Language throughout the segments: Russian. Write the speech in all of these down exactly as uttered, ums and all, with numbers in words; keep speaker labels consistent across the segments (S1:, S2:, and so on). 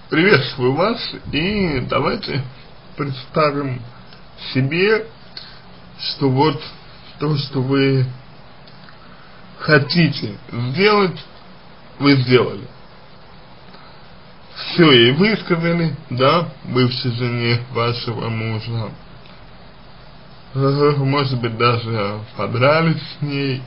S1: Приветствую вас, и давайте представим себе, что вот то, что вы хотите сделать, вы сделали. Все ей высказали, да, бывшей жене вашего мужа. Может быть, даже подрались с ней.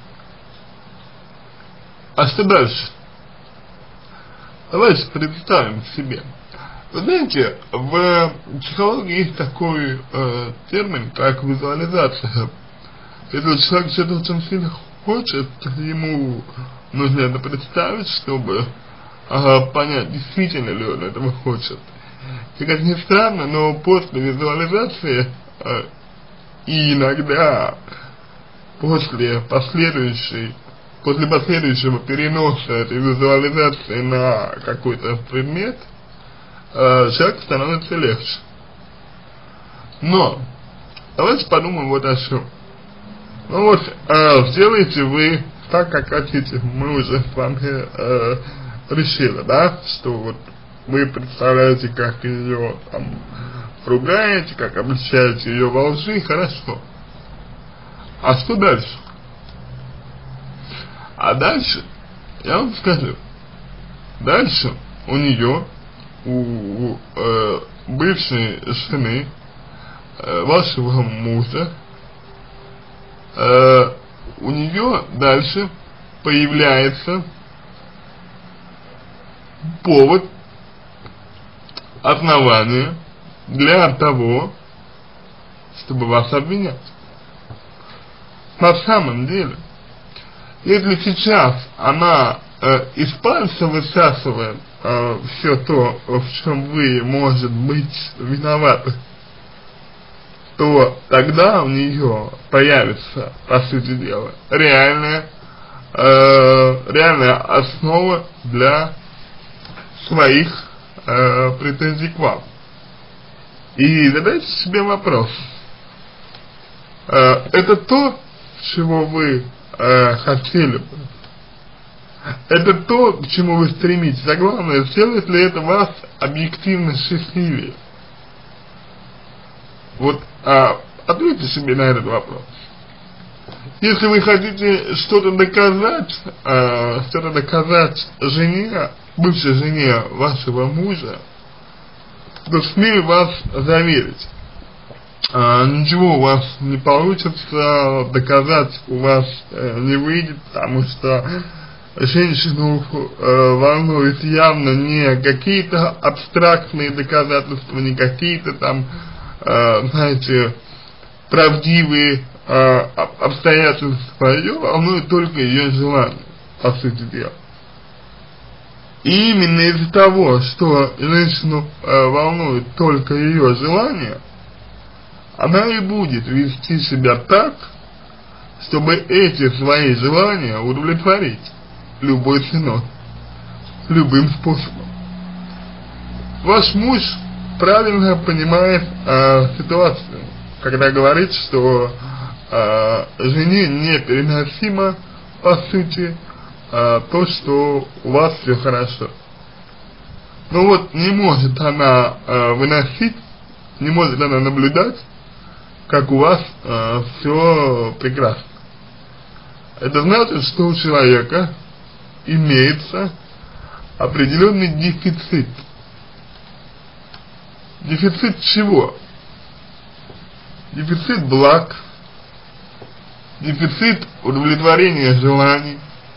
S1: А что дальше? Давайте представим себе. Вы знаете, в психологии есть такой э, термин, как визуализация. Если человек что-то очень сильно хочет, ему нужно это представить, чтобы э, понять, действительно ли он этого хочет. И как ни странно, но после визуализации э, и иногда после последующей После последующего переноса этой визуализации на какой-то предмет, э, человеку становится легче. Но, давайте подумаем вот о чем. Ну вот, э, сделайте вы так, как хотите. Мы уже с вами э, решили, да, что вот вы представляете, как ее там ругаете, как обличаете ее во лжи, хорошо. А что дальше? А дальше, я вам скажу, дальше у нее, у, у э, бывшей жены э, вашего мужа, э, у нее дальше появляется повод, основание для того, чтобы вас обвинять. На самом деле, если сейчас она э, из пальца высасывает э, все то, в чем вы, может быть, виноваты, то тогда у нее появится, по сути дела, реальная, э, реальная основа для своих э, претензий к вам. И задайте себе вопрос. Э, это то, чего вы Э, хотели бы. Это то, к чему вы стремитесь. А главное, сделает ли это вас объективно счастливее? Вот а, ответьте себе на этот вопрос. Если вы хотите что-то доказать, э, что-то доказать жене, бывшей жене вашего мужа, то смею вас заверить, А, ничего у вас не получится, доказать у вас э, не выйдет, потому что женщину э, волнует явно не какие-то абстрактные доказательства, не какие-то там, э, знаете, правдивые э, обстоятельства, ее волнует только ее желание, по сути дела. И именно из-за того, что женщину э, волнует только ее желание, она и будет вести себя так, чтобы эти свои желания удовлетворить любой ценой, любым способом. Ваш муж правильно понимает э, ситуацию, когда говорит, что э, жене непереносимо, по сути, э, то, что у вас все хорошо. Но вот не может она э, выносить, не может она наблюдать, как у вас э, все прекрасно. Это значит, что у человека имеется определенный дефицит. Дефицит чего? Дефицит благ, дефицит удовлетворения желаний,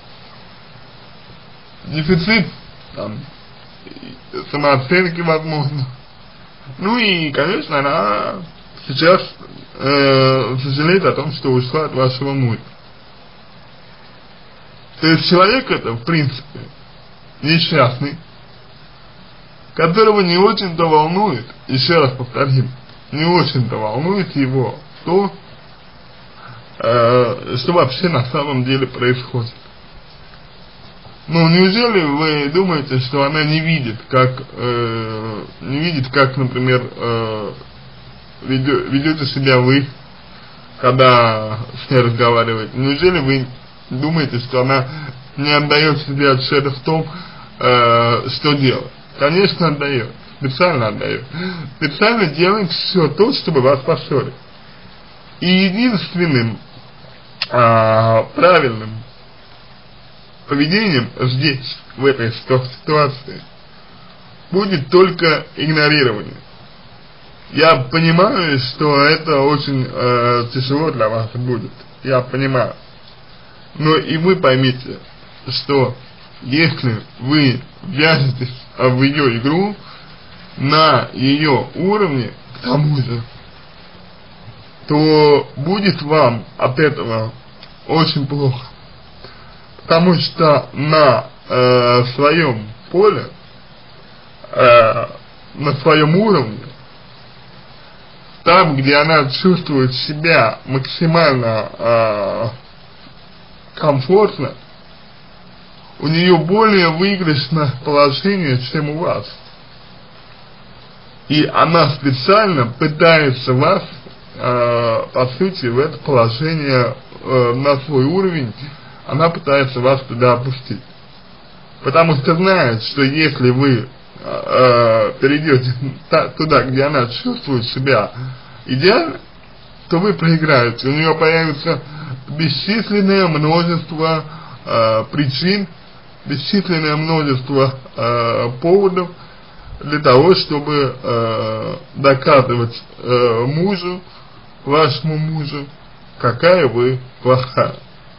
S1: дефицит там, самооценки, возможно. Ну и, конечно, она сейчас э, сожалеет о том, что ушла от вашего мужа. То есть человек это, в принципе, несчастный, которого не очень-то волнует, еще раз повторим, не очень-то волнует его то, э, что вообще на самом деле происходит. Ну, неужели вы думаете, что она не видит, как, э, не видит, как, например, э, ведете себя вы, когда с ней разговариваете? Неужели вы думаете, что она не отдает себе отчета в том, э, что делать? конечно отдает, специально отдает, специально делает все то, чтобы вас поссорить. И единственным а, правильным поведением здесь, в этой ситуации, будет только игнорирование. Я понимаю, что это очень э, тяжело для вас будет, я понимаю. Но и вы поймите, что если вы вяжетесь в ее игру на ее уровне, к тому же, то будет вам от этого очень плохо. Потому что на э, своем поле, э, на своем уровне, там, где она чувствует себя максимально э, комфортно, у нее более выигрышное положение, чем у вас. И она специально пытается вас, э, по сути, в это положение, э, на свой уровень, она пытается вас туда опустить. Потому что знает, что если вы э, перейдете туда, где она чувствует себя идеально, то вы проиграете. У нее появится бесчисленное множество э, причин, бесчисленное множество э, поводов для того, чтобы э, доказывать э, мужу, вашему мужу, какая вы плохая.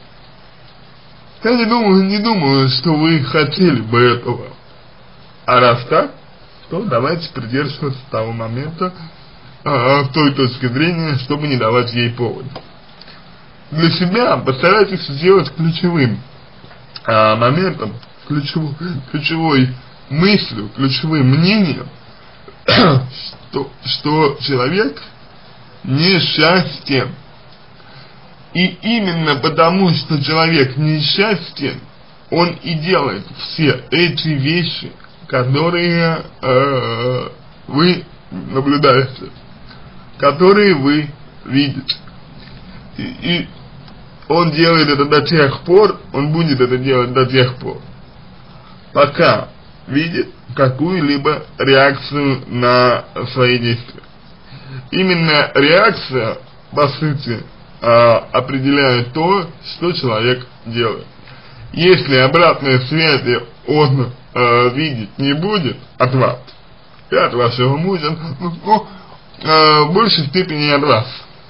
S1: Я не думаю, не думаю, что вы хотели бы этого. А раз так, то давайте придерживаться того момента, э, той точки зрения, чтобы не давать ей повод. Для себя постарайтесь сделать ключевым э, моментом, ключевой, ключевой мыслью, ключевым мнением, что, что человек несчастен. И именно потому, что человек несчастен, он и делает все эти вещи, которые э, вы наблюдаете, которые вы видите. И, и он делает это до тех пор, он будет это делать до тех пор, пока видит какую-либо реакцию на свои действия. Именно реакция, по сути, определяет то, что человек делает. Если обратной связи он э, видеть не будет от вас, и от вашего мужа, ну, э, в большей степени от вас,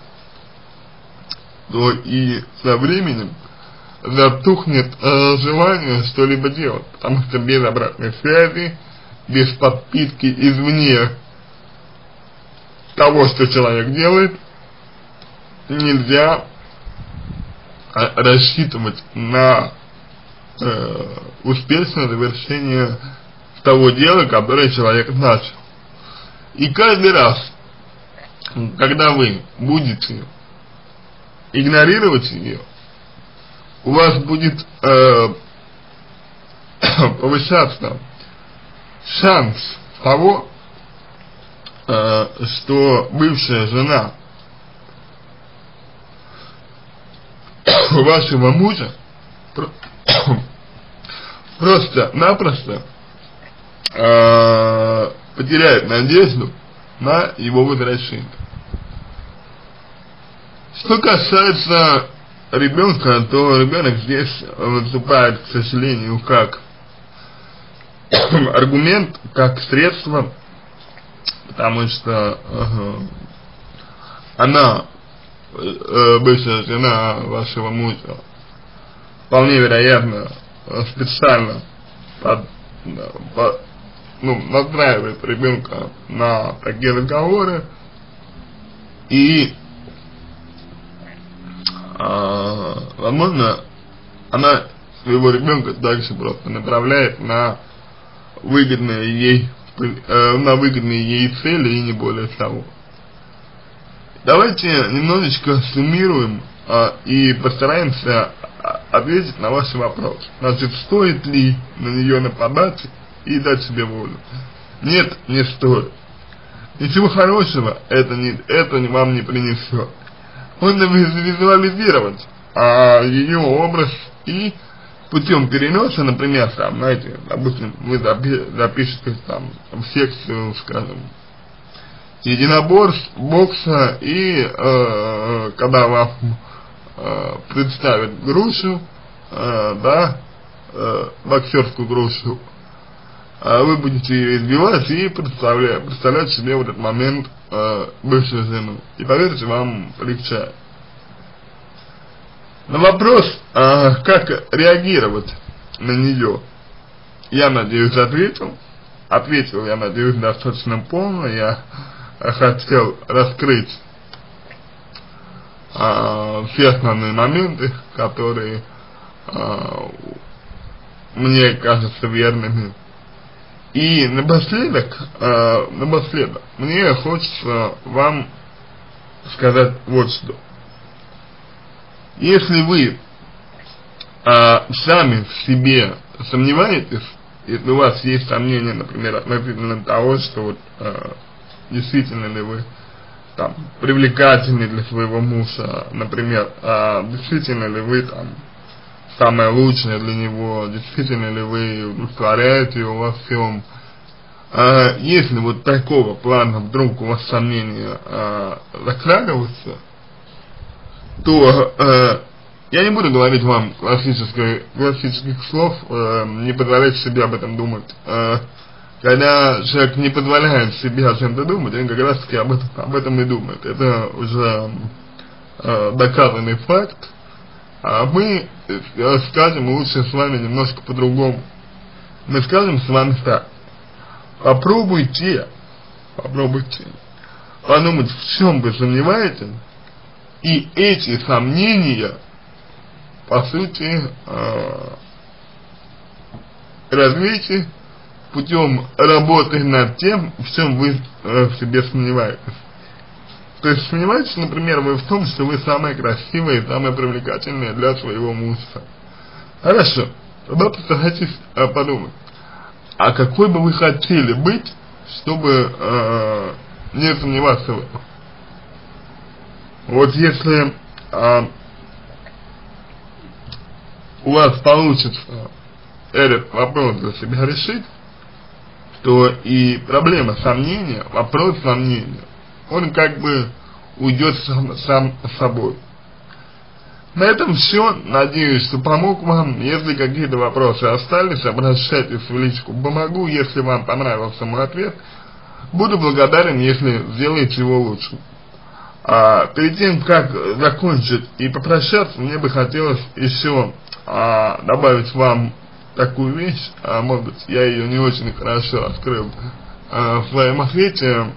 S1: то и со временем затухнет э, желание что-либо делать, потому что без обратной связи, без подпитки извне того, что человек делает, нельзя рассчитывать на э, успешное завершение того дела, которое человек начал. И каждый раз, когда вы будете игнорировать ее, у вас будет э, повышаться шанс того, э, что бывшая жена вашего мужа просто-напросто э, потеряет надежду на его возвращение. Что касается ребенка, то ребенок здесь выступает, к сожалению, как аргумент, как средство, потому что э, она, э, бывшая жена вашего мужа, вполне вероятно, специально под, под, ну, настраивает ребенка на такие разговоры, и э, возможно, она своего ребенка также просто направляет на выгодные ей, э, на выгодные ей цели и не более того. Давайте немножечко суммируем э, и постараемся ответить на ваш вопрос. Значит, стоит ли на нее нападать и дать себе волю? Нет, не стоит. Ничего хорошего это, не, это вам не принесет. Можно визуализировать а, ее образ и путем переноса, например, там, знаете, допустим, вы запишете там в секцию, скажем, единоборств, бокса, и э, когда вам э, представят грушу, э, да, э, боксерскую грушу, э, вы будете ее избивать и представлять, представлять себе в этот момент э, бывшую жену. И поверьте, вам полегчает. На вопрос, э, как реагировать на нее, я надеюсь, ответил. Ответил, я надеюсь, достаточно полно. Я хотел раскрыть э, все основные моменты, которые э, мне кажутся верными. И напоследок, э, напоследок, мне хочется вам сказать вот что. Если вы э, сами в себе сомневаетесь, если у вас есть сомнения, например, относительно того, что вот, э, действительно ли вы там привлекательны для своего мужа, например, э, действительно ли вы там самое лучшее для него, действительно ли вы удовлетворяете его во всем, э, если вот такого плана вдруг у вас сомнения э, закрадываются, то э, я не буду говорить вам классических, классических слов, э, не позволяйте себе об этом думать. Э, когда человек не позволяет себе о чем-то думать, он как раз таки об этом, об этом и думает. Это уже э, доказанный факт. А мы э, скажем лучше с вами немножко по-другому. Мы скажем с вами так. Попробуйте, попробуйте подумать, в чем вы сомневаетесь, и эти сомнения, по сути, э, развейте путем работы над тем, в чем вы э, в себе сомневаетесь. То есть сомневаетесь, например, вы в том, что вы самая красивая и самая привлекательная для своего мужа. Хорошо, тогда постарайтесь э, подумать, а какой бы вы хотели быть, чтобы э, не сомневаться в этом. Вот если а, у вас получится этот вопрос для себя решить, то и проблема сомнения, вопрос сомнения, он как бы уйдет сам, сам собой. На этом все. Надеюсь, что помог вам. Если какие-то вопросы остались, обращайтесь в личку «Помогу». Если вам понравился мой ответ, буду благодарен, если сделаете его лучше. А, перед тем, как закончить и попрощаться, мне бы хотелось еще а, добавить вам такую вещь, а, может быть, я ее не очень хорошо раскрыл а, в своем ответе.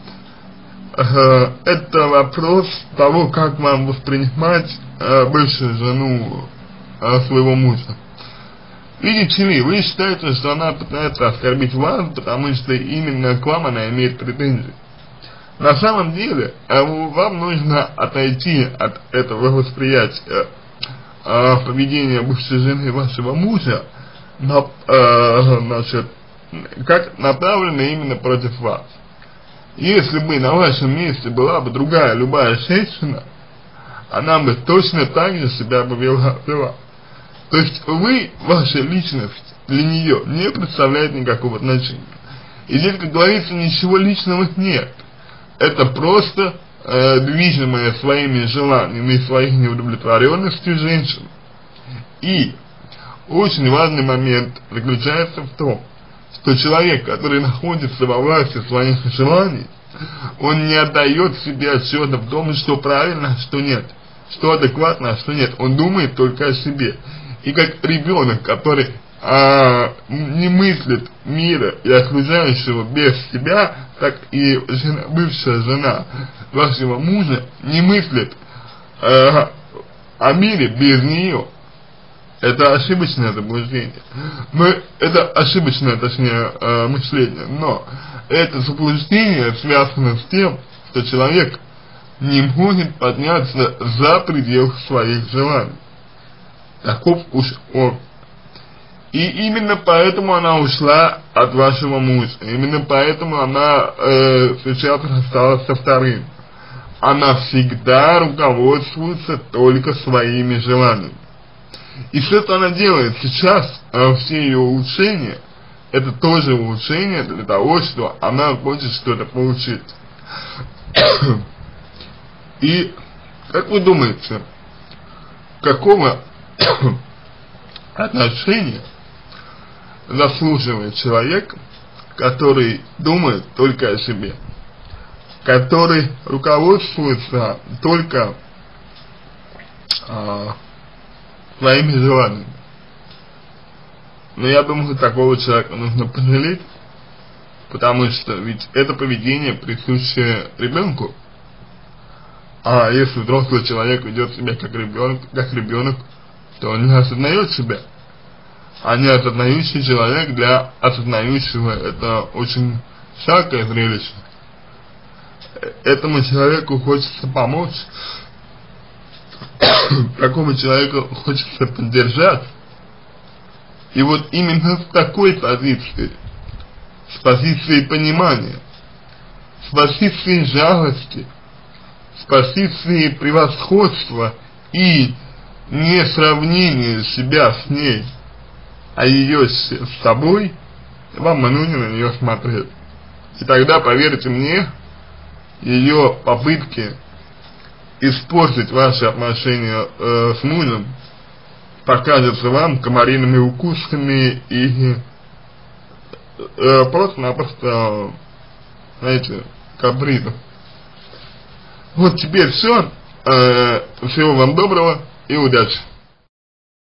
S1: А, это вопрос того, как вам воспринимать а, бывшую жену а, своего мужа. Видите ли, вы считаете, что она пытается оскорбить вас, потому что именно к вам она имеет претензии. На самом деле, вам нужно отойти от этого восприятия э, поведения бывшей жены вашего мужа, на, э, значит, как направлено именно против вас. Если бы на вашем месте была бы другая, любая женщина, она бы точно так же себя повела. То есть вы, ваша личность для нее не представляет никакого значения. И здесь, как говорится, ничего личного нет. Это просто э, движимое своими желаниями и своей неудовлетворенностью женщин. И очень важный момент заключается в том, что человек, который находится во власти своих желаний, он не отдает себе отчета в том, что правильно, а что нет, что адекватно, а что нет. Он думает только о себе. И как ребенок, который а, не мыслит мира и окружающего без себя, так и жена, бывшая жена вашего мужа не мыслит а, о мире без нее. Это ошибочное заблуждение. Но это ошибочное, точнее, э, мышление. Но это заблуждение связано с тем, что человек не может подняться за пределы своих желаний. Таков уж он. И именно поэтому она ушла от вашего мужа. Именно поэтому она э, сейчас рассталась со вторым. Она всегда руководствуется только своими желаниями. И все, что она делает сейчас, э, все ее улучшения, это тоже улучшение для того, что она хочет что-то получить. И, как вы думаете, какого отношения заслуживает человек, который думает только о себе, который руководствуется только а, своими желаниями? Но я думаю, такого человека нужно пожалеть, потому что ведь это поведение присуще ребенку. А если взрослый человек ведет себя как ребенок, как ребенок, то он не осознает себя. А не осознающий человек для осознающего это очень всякое зрелище. Этому человеку хочется помочь, такому человеку хочется поддержать. И вот именно с такой позиции, с позиции понимания, с позиции жалости, с позиции превосходства и не сравнения себя с ней, а ее с, с собой, вам нужно на нее смотреть. И тогда, поверьте мне, ее попытки испортить ваши отношения э, с мужем покажутся вам комариными укусами и э, просто-напросто, знаете, капризом. Вот теперь все. Э, всего вам доброго и удачи.